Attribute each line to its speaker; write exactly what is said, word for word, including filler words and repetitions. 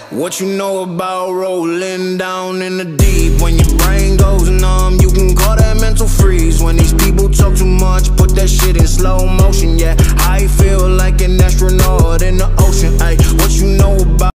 Speaker 1: What you know about rolling down in the deep? When your brain goes numb, you can call that mental freeze. When these